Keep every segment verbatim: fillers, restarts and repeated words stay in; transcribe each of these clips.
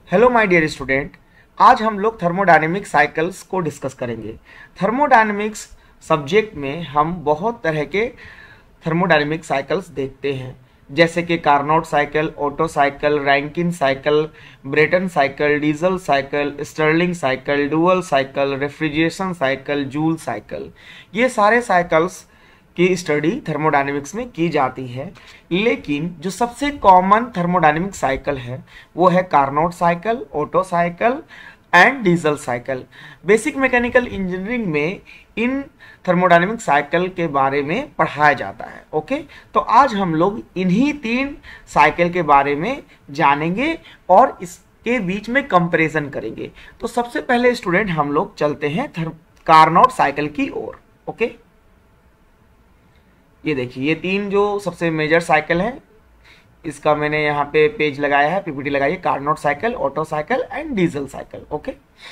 Hello my dear student, आज हम लोग थर्मोडायनेमिक साइकिल्स को डिस्कस करेंगे। थर्मोडायनेमिक्स सब्जेक्ट में हम बहुत तरह के थर्मोडायनेमिक साइकिल्स देखते हैं, जैसे कि Carnot cycle, Otto cycle, Rankine cycle, Brayton cycle, Diesel cycle, Stirling cycle, dual cycle, refrigeration cycle, Joule cycle. ये सारे साइकिल्स की स्टडी थर्मोडायनेमिक्स में की जाती है, लेकिन जो सबसे कॉमन थर्मोडायनेमिक साइकिल है वो है Carnot cycle, Otto cycle and Diesel cycle. Basic mechanical engineering में इन थर्मोडायनेमिक साइकिल के बारे में पढ़ाया जाता है। ओके, तो आज हम लोग इन्हीं तीन साइकिल के बारे में जानेंगे और इसके बीच में कंपैरिजन करेंगे। तो सबसे पहले स्टूडेंट हम लोग चलते हैं कार्नोट साइकिल की ओर। ओके, ये देखिए, ये तीन जो सबसे मेजर साइकिल है, इसका मैंने यहाँ पे पेज लगाया है, पीपीटी लगाई है। Carnot cycle, Otto cycle and Diesel cycle. Okay,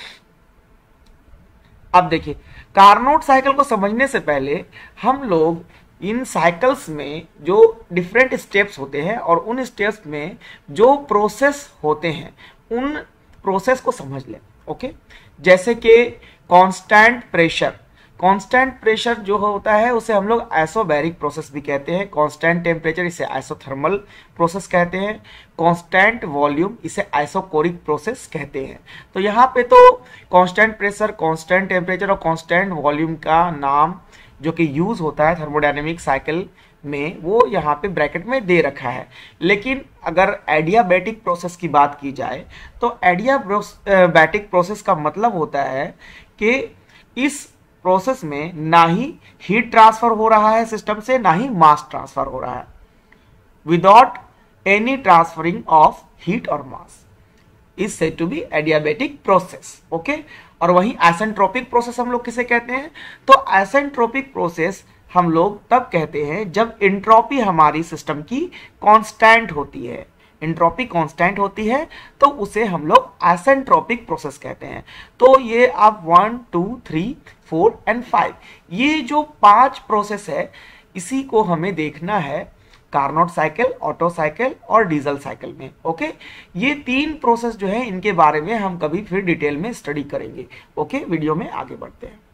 अब देखिए, कार्नोट साइकिल को समझने से पहले हम लोग इन साइकिल्स में जो डिफरेंट स्टेप्स होते हैं और उन स्टेप्स में जो प्रोसेस होते हैं उन प्रोसेस को समझ लें। ओके, जैसे कि कांस्टेंट प्रेशर, कांस्टेंट प्रेशर जो होता है उसे हम लोग आइसोबैरिक प्रोसेस भी कहते हैं। कांस्टेंट टेम्परेचर इसे आइसोथर्मल प्रोसेस कहते हैं। कांस्टेंट वॉल्यूम इसे आइसोकोरिक प्रोसेस कहते हैं। तो यहाँ पे तो कांस्टेंट प्रेशर, कांस्टेंट टेम्परेचर और कांस्टेंट वॉल्यूम का नाम जो कि यूज होता है थर्मोडायनेमिक साइकिल में, वो यहाँ पे ब्रैकेट में दे रखा है। लेकिन अगर एडियाबैटिक प्रोसेस की बात की जाए तो एडियाबैटिक प्रोसेस का मतलब होता है कि इस प्रोसेस में ना ही हीट ट्रांसफर हो रहा है सिस्टम से, ना ही मास ट्रांसफर हो रहा है, without any transferring of heat और mass is said to be adiabatic process. Okay, और वहीं आइसेंट्रोपिक प्रोसेस हम लोग किसे कहते हैं? तो आइसेंट्रोपिक प्रोसेस हम लोग तब कहते हैं जब एंट्रोपी हमारी सिस्टम की कांस्टेंट होती है। एंट्रोपी कांस्टेंट होती है तो उसे हम लोग आइसेंट्रोपिक प्रोसेस कहते हैं। तो ये आप one two three four and five, ये जो पांच प्रोसेस है, इसी को हमें देखना है कार्नोट साइकिल, ओटो साइकिल और डीजल साइकिल में। ओके, ये तीन प्रोसेस जो है इनके बारे में हम कभी फिर डिटेल में स्टडी करेंगे। ओके, वीडियो में आगे बढ़ते हैं।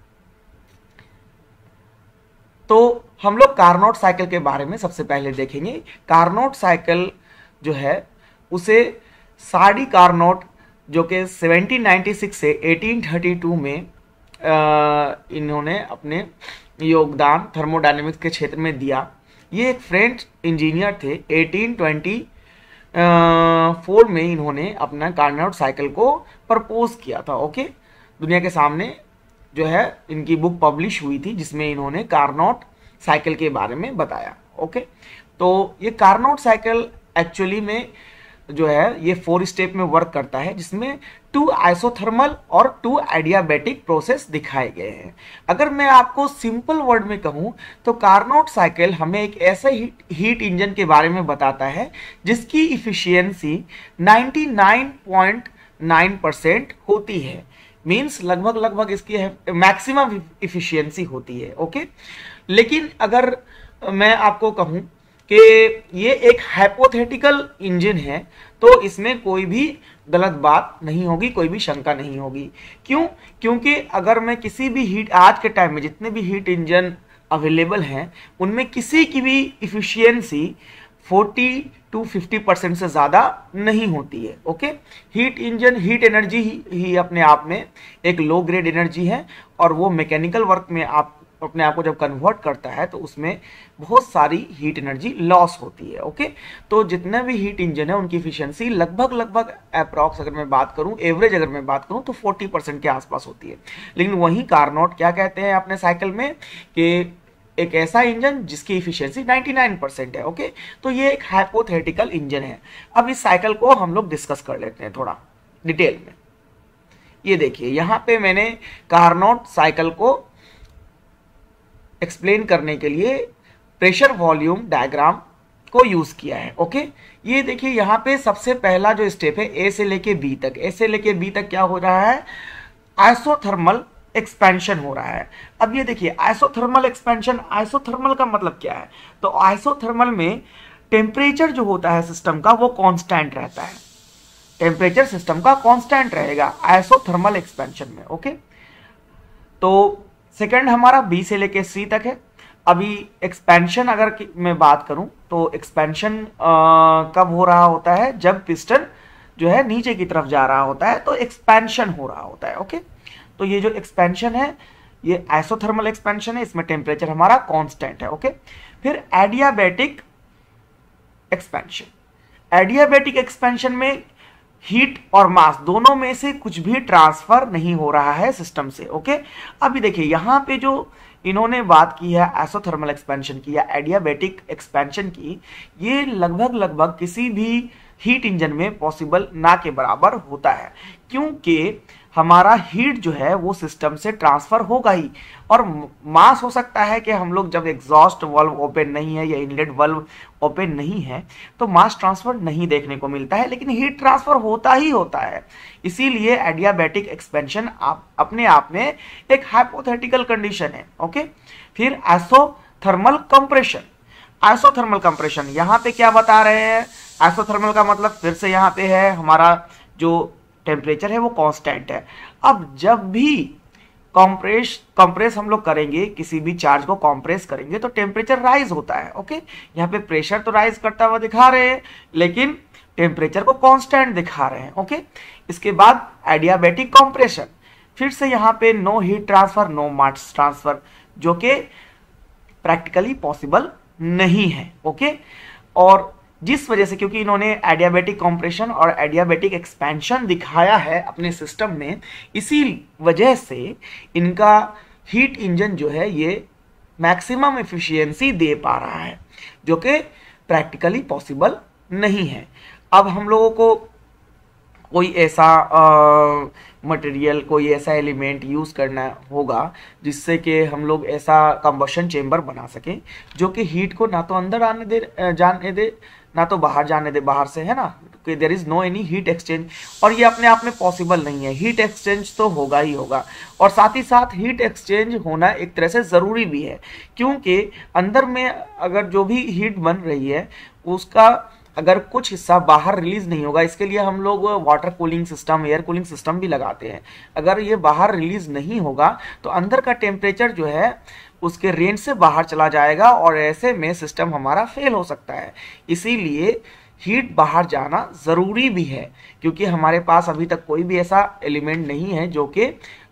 तो हम लोग कार्नोट साइकिल के बारे में सबसे पहले देखेंगे। कार्नोट साइकिल जो है उसे साडी कार्नोट, जो कि सेवनटीन नाइंटी सिक्स से एटीन थर्टी टू में आ, इन्होंने अपने योगदान थर्मोडायनेमिक्स के क्षेत्र में दिया। ये एक फ्रेंच इंजीनियर थे। एटीन ट्वेंटी फोर में इन्होंने अपना कार्नोट साइकिल को प्रपोज किया था। ओके, दुनिया के सामने जो है इनकी बुक पब्लिश हुई थी जिसमें इन्होंने कार्नोट साइकिल के बारे में बताया। ओके, तो ये कार्नोट साइकिल एक्चुअली में जो है ये फोर स्टेप में वर्क करता है, जिसमें टू आइसोथर्मल और टू एडियाबैटिक प्रोसेस दिखाए गए हैं। अगर मैं आपको सिंपल वर्ड में कहूं तो कार्नोट साइकिल हमें एक ऐसे हीट, हीट इंजन के बारे में बताता है जिसकी efficiency ninety nine point nine percent होती है। मीन्स लगभग लगभग इसकी मैक्सिमम इफिशियंसी होती है। ओके, लेकिन अगर मैं आपको कहूं कि ये एक हाइपोथेटिकल इंजन है तो इसमें कोई भी गलत बात नहीं होगी, कोई भी शंका नहीं होगी। क्यों? क्योंकि अगर मैं किसी भी हीट, आज के टाइम में जितने भी हीट इंजन अवेलेबल हैं उनमें किसी की भी efficiency forty two fifty percent से ज़्यादा नहीं होती है। Okay, heat engine, heat energy ही, ही अपने आप में एक लो ग्रेड एनर्जी है और वो मैकेनिकल वर्क में आप अपने आप को जब कन्वर्ट करता है तो उसमें बहुत सारी हीट एनर्जी लॉस होती है। ओके, तो जितने भी हीट इंजन है उनकी एफिशिएंसी लगभग लगभग अप्रॉक्स अगर मैं बात करूं, एवरेज अगर मैं बात करूं तो फोर्टी परसेंट के आसपास होती है। लेकिन वहीं कार्नोट क्या कहते हैं अपने साइकिल में कि एक ऐसा इंजन जिसकी इफिशियंसी नाइंटी नाइन परसेंट है। ओके, तो ये एक हाइपोथेटिकल इंजन है। अब इस साइकिल को हम लोग डिस्कस कर लेते हैं थोड़ा डिटेल में। ये देखिए, यहाँ पे मैंने कार्नोट साइकिल को एक्सप्लेन करने के लिए प्रेशर वॉल्यूम डायग्राम को यूज किया है। ओके, ये देखिए, यहाँ पे सबसे पहला जो स्टेप है ए से लेके बी तक, ए से लेके बी तक क्या हो रहा है? आइसोथर्मल एक्सपेंशन हो रहा है। अब ये देखिए, आइसोथर्मल एक्सपेंशन, आइसोथर्मल का मतलब क्या है? तो आइसोथर्मल में टेम्परेचर जो होता है सिस्टम का वो कांस्टेंट रहता है। टेम्परेचर सिस्टम का कांस्टेंट रहेगा आइसोथर्मल एक्सपेंशन में। ओके, तो सेकंड हमारा बी से लेके सी तक है। अभी एक्सपेंशन अगर मैं बात करूं तो एक्सपेंशन कब हो रहा होता है, जब पिस्टन जो है नीचे की तरफ जा रहा होता है तो एक्सपेंशन हो रहा होता है। ओके, तो ये जो एक्सपेंशन है ये आइसोथर्मल एक्सपेंशन है, इसमें टेम्परेचर हमारा कांस्टेंट है। ओके, फिर एडियाबैटिक एक्सपेंशन। एडियाबैटिक एक्सपेंशन में हीट और मास दोनों में से कुछ भी ट्रांसफर नहीं हो रहा है सिस्टम से। ओके, अभी देखिए यहां पे जो इन्होंने बात की है आइसोथर्मल एक्सपेंशन की या एडियाबैटिक एक्सपेंशन की, ये लगभग लगभग किसी भी हीट इंजन में पॉसिबल ना के बराबर होता है, क्योंकि हमारा हीट जो है वो सिस्टम से ट्रांसफर होगा ही। और मास हो सकता है कि हम लोग जब एग्जॉस्ट वाल्व ओपन नहीं है या इनलेट वाल्व ओपन नहीं है तो मास ट्रांसफर नहीं देखने को मिलता है, लेकिन हीट ट्रांसफर होता ही होता है। इसीलिए एडियाबैटिक एक्सपेंशन आप अपने आप में एक हाइपोथेटिकल कंडीशन है। ओके, फिर आइसोथर्मल कंप्रेशन। आइसोथर्मल कंप्रेशन यहाँ पे क्या बता रहे हैं, आइसोथर्मल का मतलब फिर से यहाँ पे है हमारा जो टेम्परेचर है वो कांस्टेंट है। अब जब भी कंप्रेस कंप्रेस हम लोग करेंगे, किसी भी चार्ज को कंप्रेस करेंगे तो टेम्परेचर राइज होता है। ओके, यहाँ पे प्रेशर तो राइज करता हुआ दिखा रहे हैं लेकिन टेम्परेचर को कांस्टेंट दिखा रहे हैं। ओके, इसके बाद एडियाबैटिक कंप्रेशन, फिर से यहाँ पे no heat transfer no mass transfer, जो कि प्रैक्टिकली पॉसिबल नहीं है। ओके, और जिस वजह से क्योंकि इन्होंने एडियाबैटिक कंप्रेशन और एडियाबैटिक एक्सपेंशन दिखाया है अपने सिस्टम में, इसी वजह से इनका हीट इंजन जो है ये मैक्सिमम एफिशिएंसी दे पा रहा है, जो कि प्रैक्टिकली पॉसिबल नहीं है। अब हम लोगों को कोई ऐसा मटेरियल, कोई ऐसा एलिमेंट यूज़ करना होगा जिससे कि हम लोग ऐसा कंबशन चेम्बर बना सकें जो कि हीट को ना तो अंदर आने दे जाने दे ना तो बाहर जाने दे बाहर से, है ना, कि there is no any heat exchange. और ये अपने आप में पॉसिबल नहीं है, हीट एक्सचेंज तो होगा ही होगा। और साथ ही साथ हीट एक्सचेंज होना एक तरह से ज़रूरी भी है, क्योंकि अंदर में अगर जो भी हीट बन रही है उसका अगर कुछ हिस्सा बाहर रिलीज नहीं होगा, इसके लिए हम लोग water cooling system, air cooling system भी लगाते हैं। अगर ये बाहर रिलीज नहीं होगा तो अंदर का टेम्परेचर जो है उसके रेंज से बाहर चला जाएगा और ऐसे में सिस्टम हमारा फेल हो सकता है। इसीलिए हीट बाहर जाना ज़रूरी भी है, क्योंकि हमारे पास अभी तक कोई भी ऐसा एलिमेंट नहीं है जो कि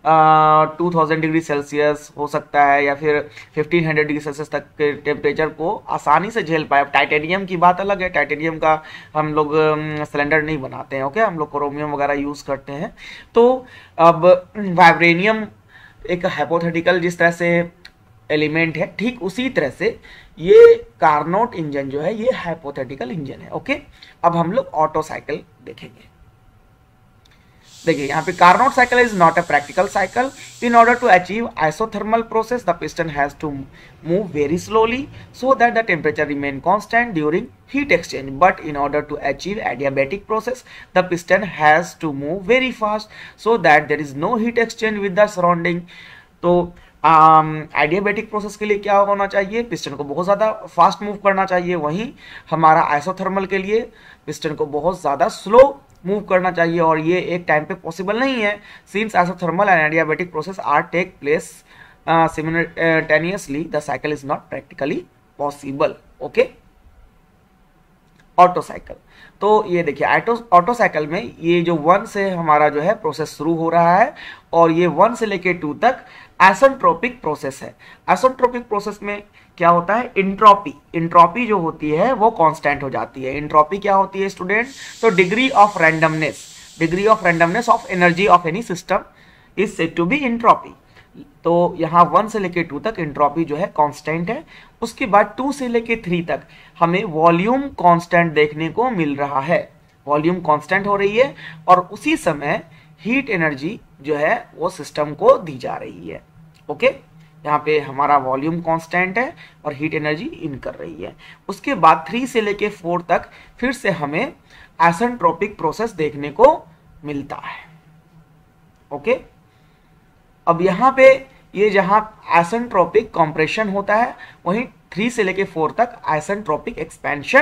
टू थाउजेंड डिग्री सेल्सियस हो सकता है या फिर फिफ्टीन हंड्रेड डिग्री सेल्सियस तक के टेम्परेचर को आसानी से झेल पाए। टाइटेनियम की बात अलग है, टाइटेनियम का हम लोग सिलेंडर नहीं बनाते हैं। ओके, हम लोग क्रोमियम वगैरह यूज़ करते हैं। तो अब वाइब्रेनियम एक हाइपोथेटिकल जिस तरह से एलिमेंट है, ठीक उसी तरह से ये कार्नोट इंजन जो है ये हाइपोथेटिकल इंजन है। ओके, अब हम लोग ऑटो साइकिल देखेंगे। देखिए यहाँ पे Carnot cycle is not a practical cycle. In order to achieve isothermal process the piston has to move very slowly so that the temperature remain constant during heat exchange, but in order to achieve adiabatic process the piston has to move very fast so that there is no heat exchange with the surrounding। तो adiabatic um, process के लिए क्या होना चाहिए, piston को बहुत ज़्यादा fast move करना चाहिए। वहीं हमारा आइसोथर्मल के लिए पिस्टन को बहुत ज़्यादा स्लो मूव करना चाहिए, और ये एक टाइम पे पॉसिबल नहीं है। Since isothermal and adiabatic process are take place simultaneously the cycle is not practically possible. Okay, Otto cycle, तो ये देखिए ऑटो ऑटो साइकिल में ये जो वन से हमारा जो है प्रोसेस शुरू हो रहा है और ये वन से लेके टू तक आइसेंट्रोपिक प्रोसेस है। आइसेंट्रोपिक प्रोसेस में क्या होता है, इंट्रोपी इंट्रोपी जो होती है वो कांस्टेंट हो जाती है। इंट्रोपी क्या होती है स्टूडेंट, तो degree of randomness degree of randomness of energy of any system is said to be entropy. तो यहाँ वन से लेके टू तक इंट्रोपी जो है कांस्टेंट है। उसके बाद टू से लेके थ्री तक हमें वॉल्यूम कांस्टेंट देखने को मिल रहा है, वॉल्यूम कांस्टेंट हो रही है और उसी समय हीट एनर्जी जो है वो सिस्टम को दी जा रही है। ओके, यहाँ पे हमारा वॉल्यूम कांस्टेंट है और हीट एनर्जी इन कर रही है। उसके बाद थ्री से लेके फोर तक फिर से हमें आइसेंट्रोपिक प्रोसेस देखने को मिलता है। ओके, अब यहाँ पे ये जहाँ आइसेंट्रोपिक कंप्रेशन होता है, वहीं थ्री से लेके फोर तक आइसेंट्रोपिक एक्सपेंशन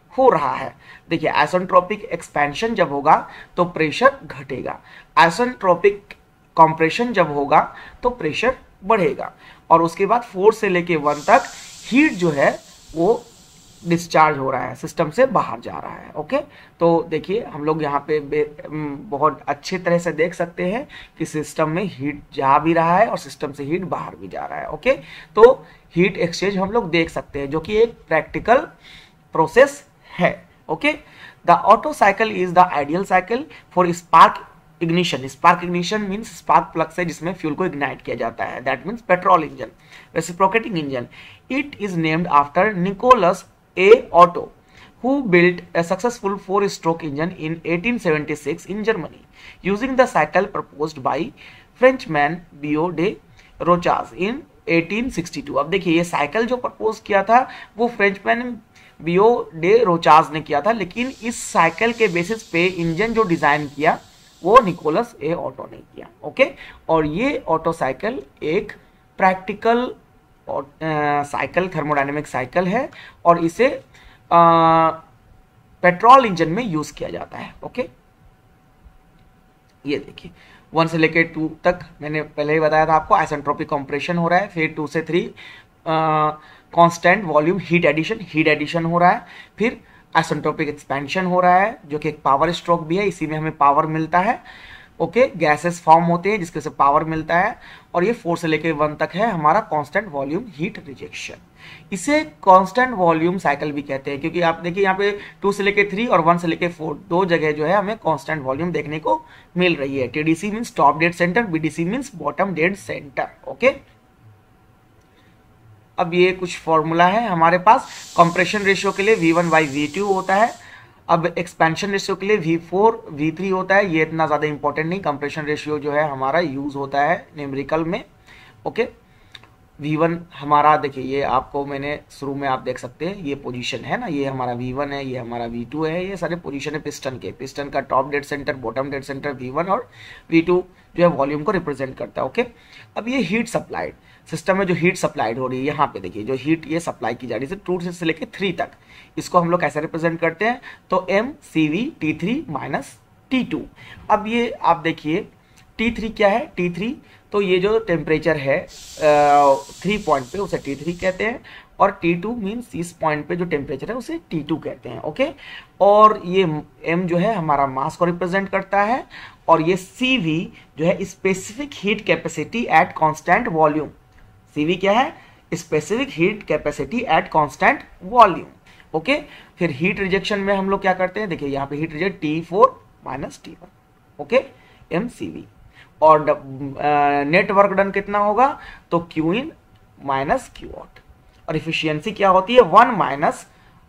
हो रहा है। देखिए आइसेंट्रोपिक एक्सपेंशन जब होगा तो प्रेशर घटेगा, आइसेंट्रोपिक कंप्रेशन जब होगा तो प्रेशर बढ़ेगा, और उसके बाद फोर से लेके वन तक हीट जो है वो डिस्चार्ज हो रहा है, सिस्टम से बाहर जा रहा है। ओके, तो देखिए हम लोग यहाँ पे बहुत अच्छे तरह से देख सकते हैं कि सिस्टम में हीट जा भी रहा है और सिस्टम से हीट बाहर भी जा रहा है। ओके, तो हीट एक्सचेंज हम लोग देख सकते हैं जो कि एक प्रैक्टिकल प्रोसेस है। Okay, the Otto cycle is the ideal cycle for spark ignition. Spark ignition means spark plug से जिसमें फ्यूल को इग्नाइट किया जाता है, that means petrol engine, reciprocating engine. It is named after Nicolaus A Otto who built a successful four-stroke engine in eighteen seventy-six in Germany using the cycle proposed by Frenchman Biot de Rochas in eighteen sixty-two। अब देखिए ये cycle जो propose किया था वो Frenchman बियो day रोचाज ने किया था, लेकिन इस साइकिल के बेसिस पे इंजन जो डिजाइन किया वो निकोलस ए ऑटो ने किया। ओके, और ये ऑटो साइकिल एक प्रैक्टिकल साइकिल, थर्मोडायनेमिक साइकिल है और इसे पेट्रोल इंजन में यूज किया जाता है। ओके, ये देखिए वन से लेके टू तक मैंने पहले ही बताया था आपको, आइसेंट्रोपिक कंप्रेशन हो रहा है, फिर टू से three constant volume heat addition, heat addition हो रहा है, फिर आइसेंट्रोपिक एक्सपेंशन हो रहा है जो कि एक पावर स्ट्रोक भी है, इसी में हमें पावर मिलता है। ओके, गैसेस फॉर्म होते हैं जिसके से पावर मिलता है, और ये फोर से लेके वन तक है हमारा कांस्टेंट वॉल्यूम हीट रिजेक्शन। इसे कांस्टेंट वॉल्यूम साइकिल भी कहते हैं क्योंकि आप देखिए यहाँ पे टू से लेके थ्री और वन से लेके फोर दो जगह जो है हमें कांस्टेंट वॉल्यूम देखने को मिल रही है। TDC means top dead centre, BDC means bottom dead centre. Okay, अब ये कुछ फॉर्मूला है हमारे पास। कंप्रेशन रेशियो के लिए V one by V two होता है, अब एक्सपेंशन रेशियो के लिए वी फोर वी थ्री होता है, ये इतना ज़्यादा इंपॉर्टेंट नहीं। कंप्रेशन रेशियो जो है हमारा यूज होता है न्यूमेरिकल में। ओके, वी वन हमारा देखिए ये आपको मैंने शुरू में आप देख सकते हैं ये पोजीशन है ना, ये हमारा वी वन है, ये हमारा वी टू है, ये सारे पोजीशन है पिस्टन के। पिस्टन का top dead centre, bottom dead centre V one, और वी टू जो है वॉल्यूम को रिप्रेजेंट करता है। ओके, अब ये हीट सप्लाइड सिस्टम में जो हीट सप्लाइड हो रही है, यहाँ पे देखिए जो हीट ये सप्लाई की जा रही है टू से लेके थ्री तक, इसको हम लोग कैसे रिप्रेजेंट करते हैं, तो M C V T three minus T two. अब ये आप देखिए टी थ्री क्या है, टी थ्री तो ये जो टेम्परेचर है थ्री पॉइंट पे उसे टी थ्री कहते हैं, और टी टू मीन्स इस पॉइंट पे जो टेम्परेचर है उसे टी टू कहते हैं। ओके, और ये m जो है हमारा मास को रिप्रेजेंट करता है, और ये सी वी जो है specific heat capacity at constant volume. C V क्या है, specific heat capacity at constant volume. Okay, फिर हीट रिजेक्शन में हम लोग क्या करते हैं, देखिए यहाँ पे heat reject T four minus T one. Okay, M C V, और नेट वर्क डन कितना होगा, तो Q in minus Q out, और इफिशियंसी क्या होती है one minus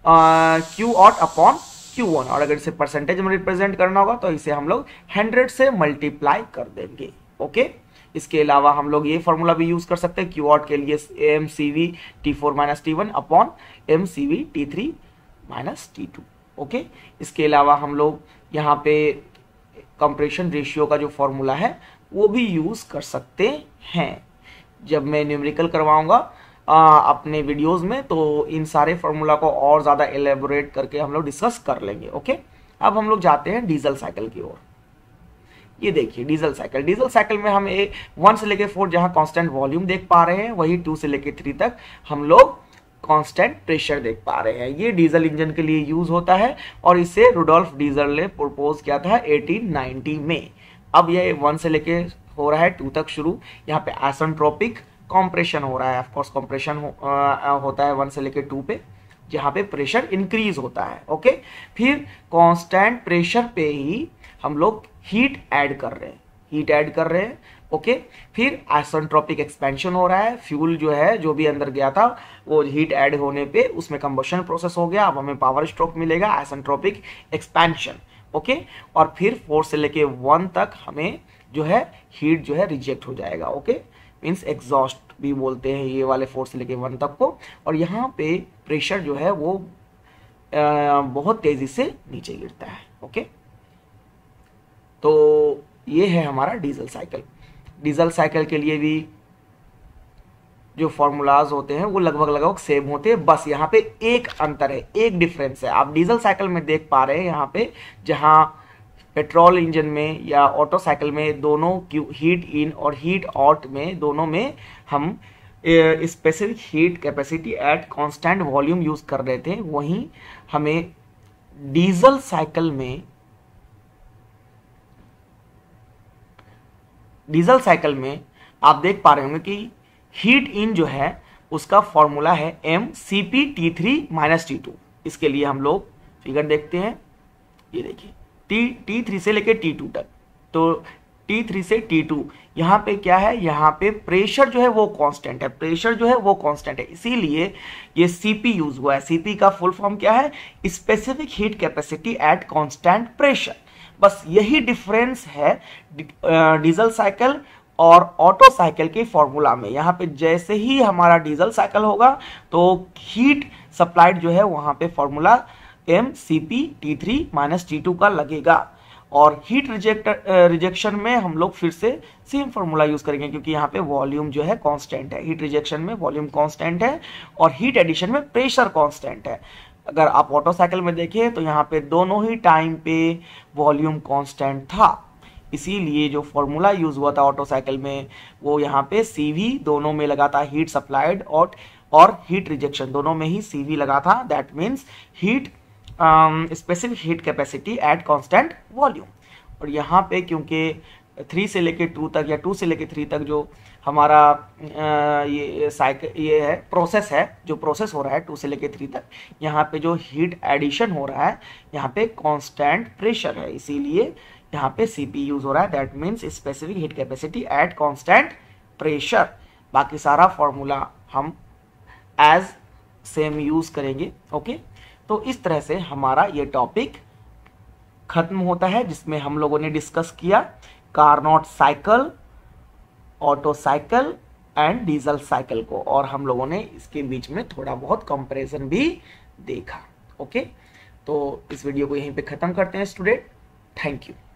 Q out upon Q one, और अगर इसे परसेंटेज में रिप्रेजेंट करना होगा तो इसे हम लोग हंड्रेड से मल्टीप्लाई कर देंगे। ओके, इसके अलावा हम लोग ये फॉर्मूला भी यूज कर सकते हैं क्यू आउट के लिए, M C V T four minus T one upon M C V T three minus T two. Okay, इसके अलावा हम लोग यहाँ पे कंप्रेशन रेशियो का जो फॉर्मूला है वो भी यूज कर सकते हैं। जब मैं न्यूमेरिकल करवाऊंगा अपने वीडियोस में तो इन सारे फॉर्मूला को और ज़्यादा एलेबोरेट करके हम लोग डिस्कस कर लेंगे। ओके, अब हम लोग जाते हैं डीजल साइकिल की ओर। ये देखिए डीजल साइकिल, डीजल साइकिल में हम ए वन से लेके फोर जहाँ कांस्टेंट वॉल्यूम देख पा रहे हैं, वही टू से लेके थ्री तक हम लोग कांस्टेंट प्रेशर देख पा रहे हैं। ये डीजल इंजन के लिए यूज होता है और इसे रुडोल्फ डीजल ने प्रपोज किया था एटीन नाइंटी में। अब ये वन से लेके हो रहा है टू तक शुरू, यहाँ पे आइसेंट्रोपिक कंप्रेशन हो रहा है। ऑफ कोर्स कंप्रेशन हो, आ, होता है वन से लेके टू पे, जहाँ पे प्रेशर इंक्रीज होता है। ओके, फिर कांस्टेंट प्रेशर पे ही हम लोग हीट ऐड कर रहे हैं, हीट ऐड कर रहे हैं। ओके, फिर आइसेंट्रोपिक एक्सपेंशन हो रहा है, फ्यूल जो है जो भी अंदर गया था वो हीट ऐड होने पे उसमें कंबशन प्रोसेस हो गया, अब हमें पावर स्ट्रोक मिलेगा, आइसेंट्रोपिक एक्सपेंशन। ओके, और फिर फोर से लेके वन तक हमें जो है हीट जो है रिजेक्ट हो जाएगा। ओके, मीन्स एग्जॉस्ट भी बोलते हैं ये वाले फोर से लेके वन तक को, और यहाँ पे प्रेशर जो है वो आ, बहुत तेजी से नीचे गिरता है। ओके, तो ये है हमारा डीजल साइकिल। डीजल साइकिल के लिए भी जो फॉर्मूलाज होते हैं वो लगभग लगभग सेम होते हैं, बस यहाँ पे एक अंतर है, एक डिफरेंस है। आप डीजल साइकिल में देख पा रहे हैं यहाँ पे, जहाँ पेट्रोल इंजन में या ऑटो साइकिल में दोनों हीट इन और हीट आउट में दोनों में हम specific heat capacity at constant volume use कर रहे थे, वहीं हमें डीजल साइकिल में डीजल साइकिल में आप देख पा रहे होंगे कि हीट इन जो है उसका फॉर्मूला है M C P T three minus T two. इसके लिए हम लोग फिगर देखते हैं, ये देखिए टी टी थ्री से लेके टी टू तक, तो टी थ्री से टी टू यहाँ पे क्या है, यहाँ पे प्रेशर जो है वो कांस्टेंट है, प्रेशर जो है वो कांस्टेंट है, इसीलिए ये सीपी यूज हुआ है। सीपी का फुल फॉर्म क्या है, specific heat capacity at constant pressure. बस यही डिफरेंस है डीजल साइकिल और ऑटो साइकिल के फॉर्मूला में। यहाँ पे जैसे ही हमारा डीजल साइकिल होगा तो हीट सप्लाइड जो है वहां पे formula M C P T three minus T two का लगेगा, और हीट रिजेक्ट रिजेक्शन में हम लोग फिर से सेम फॉर्मूला यूज करेंगे, क्योंकि यहाँ पे वॉल्यूम जो है कांस्टेंट है। हीट रिजेक्शन में वॉल्यूम कांस्टेंट है और हीट एडिशन में प्रेशर कांस्टेंट है। अगर आप ऑटो साइकिल में देखें तो यहाँ पे दोनों ही टाइम पे वॉल्यूम कांस्टेंट था, इसीलिए जो फॉर्मूला यूज हुआ था ऑटो साइकिल में वो यहाँ पे सीवी दोनों में लगा था, हीट सप्लाइड और और हीट रिजेक्शन दोनों में ही सीवी लगा था। That means heat specific heat capacity at constant volume. और यहाँ पे क्योंकि थ्री से लेके टू तक या टू से लेके थ्री तक जो हमारा आ, ये साइकिल ये है प्रोसेस है, जो प्रोसेस हो रहा है टू से लेके थ्री तक, यहाँ पे जो हीट एडिशन हो रहा है यहाँ पे कांस्टेंट प्रेशर है, इसीलिए यहाँ पे सीपी यूज हो रहा है। That means specific heat capacity at constant pressure. बाकी सारा फॉर्मूला हम एज सेम यूज करेंगे। ओके, तो इस तरह से हमारा ये टॉपिक खत्म होता है, जिसमें हम लोगों ने डिस्कस किया Carnot cycle, Otto cycle and Diesel cycle को, और हम लोगों ने इसके बीच में थोड़ा बहुत कंपैरिजन भी देखा। ओके, तो इस वीडियो को यहीं पे खत्म करते हैं स्टूडेंट। Thank you.